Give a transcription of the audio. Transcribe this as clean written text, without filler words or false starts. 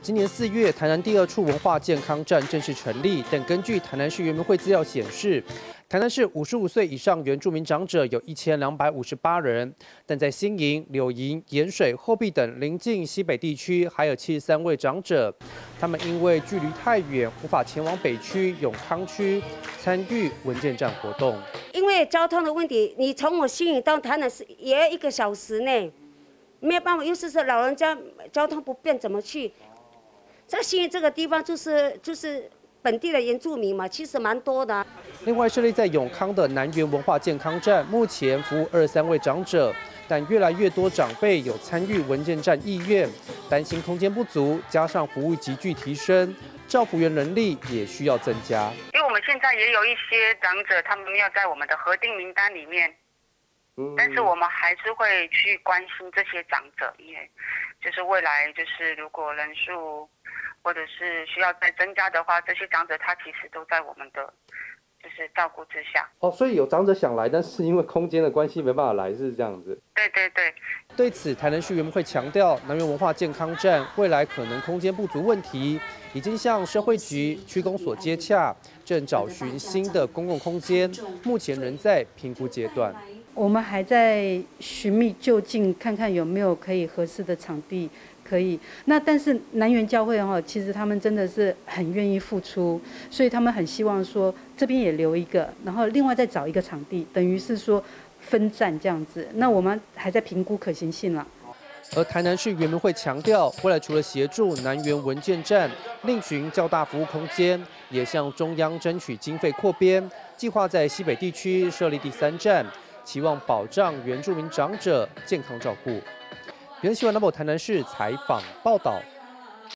今年4月，台南第2处文化健康站正式成立，但根据台南市原民会资料显示，台南市55岁以上原住民长者有1258人，但在新营、柳营、盐水、后壁等邻近西北地区，还有73位长者，他们因为距离太远，无法前往北区、永康区参与文健站活动。 因为交通的问题，你从我新营到台南市也要1个小时内，没有办法，又是说老人家交通不便，怎么去？ 在新营这个地方，就是本地的原住民嘛，其实蛮多的。 另外，设立在永康的南园文化健康站，目前服务23位长者，但越来越多长辈有参与文健站意愿，担心空间不足，加上服务急剧提升，照服员能力也需要增加。 因为我们现在也有一些长者，他们没有在我们的核定名单里面，但是我们还是会去关心这些长者，因为就是未来就是如果人数 或者是需要再增加的话，这些长者他其实都在我们的就是照顾之下。 哦，所以有长者想来，但是因为空间的关系没办法来，是这样子。 对对对。 对此，台南市原民会强调，南园文化健康站未来可能空间不足问题，已经向社会局、区公所接洽，正找寻新的公共空间，目前仍在评估阶段。 我们还在寻觅就近，看看有没有可以合适的场地。 可以，那但是南园教会哈，其实他们真的是很愿意付出，所以他们很希望说这边也留一个，然后另外再找一个场地，等于是说分站这样子。那我们还在评估可行性啦。 而台南市原民会强调，未来除了协助南园文健站另寻较大服务空间，也向中央争取经费扩编，计划在西北地区设立第3站，期望保障原住民长者健康照顾。原新闻 Number 台南市采访报道。